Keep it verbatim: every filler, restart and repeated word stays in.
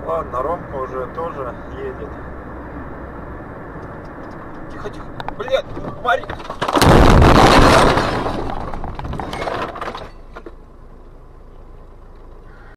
Ладно, Ромка уже тоже едет. Тихо, тихо. Блядь, Марик.